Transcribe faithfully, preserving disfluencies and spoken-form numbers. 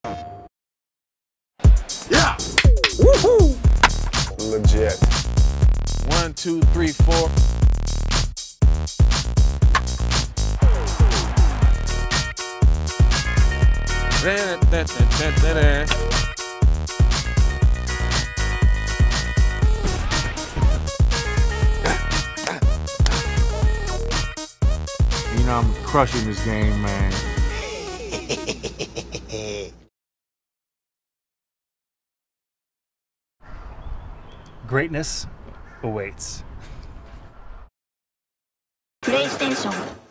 Yeah! Woohoo! Legit. One, two, three, four. You know, I'm crushing this game, man. Greatness awaits. PlayStation